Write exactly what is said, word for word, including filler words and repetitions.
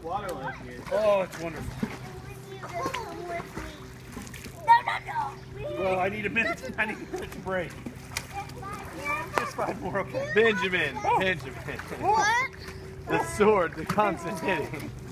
water like here. Oh, it's wonderful. No, no, no. Well, I need a minute. I need a minute to break. Just five more, okay? Benjamin, Benjamin. What? The sword, the constant hitting.